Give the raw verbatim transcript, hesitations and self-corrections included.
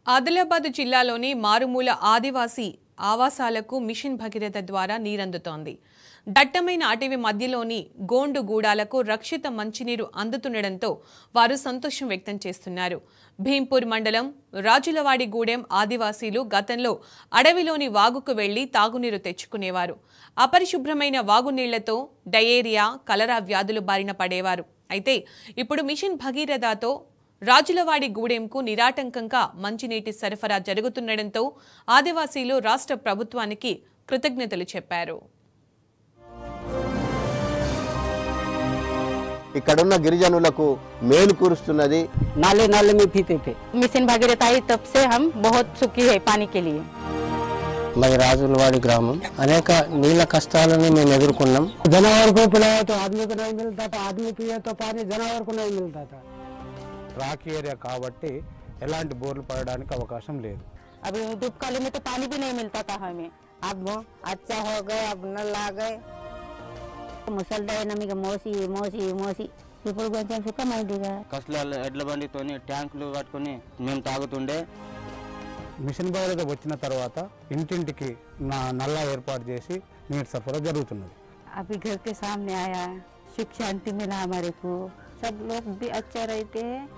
ఆదిలాబాద్ జిల్లాలోని మారుమూల ఆదివాసీ ఆవాసాలకు మిషన్ భగీరథ ద్వారా నీరందుతోంది. దట్టమైన అటవీ మధ్యలోని గోండు గూడాలకు రక్షిత మంచినీరు అందుతుండటంతో వారు సంతోషం వ్యక్తం చేస్తున్నారు. భీంపూర్ మండలం రాజులవాడిగూడెం ఆదివాసీలు గతంలో అడవిలోని వాగుకు వెళ్లి తాగునీరు తెచ్చుకునేవారు. అపరిశుభ్రమైన వాగునీళ్లతో డయేరియా, కలరా వ్యాధులు బారిన పడేవారు. అయితే ఇప్పుడు మిషన్ భగీరథతో రాజులవాడిగూడెంకు నిరాటంకంగా మంచినీటి సరఫరా జరుగుతుండటంతో ఆదివాసీలు రాష్ట్ర ప్రభుత్వానికి కృతజ్ఞతలు చెప్పారు. ఇక్కడున్న గిరిజనులకు మేలు కూరుస్తున్నది. नाले नाले में पीते थे। मिशन भागीरथ आई तब से हम बहुत सुखी है पानी के लिए। मैं राजुलवाड़ी ग्रामం అనేక నీళ్ళ కష్టాలను మేము ఎదుర్కొన్నాం. जनावर को पिलाया तो आदमी को नहीं मिलता था, आदमी पिया तो पानी जनावर को नहीं मिलता था। రాకి ఏరియా కాబట్టి ఎలాంటి బోర్లు పడడానికి అవకాశం లేదు. अभी दुबकाली में तो पानी भी नहीं मिलता था हमें। अब अच्छा हो गए, अब नल आ गए। ముసల్దాయి నమిక మోసి మోసి మోసి ఇప్పుడు కొంచెం సుఖమైందిగా. కసల ఎడ్ల బండితోని ట్యాంకులు కట్టుకొని మేము తాగుతుండే. మిషన్ భగీరథ వచ్చిన తర్వాత ఇంటింటికి నా నల్లా ఏర్పాటు చేసి నీటి సరఫరా జరుగుతున్నది. अभी घर के सामने आया, सुख शांति मिला हमारे को, सब लोग भी अच्छा रहते हैं।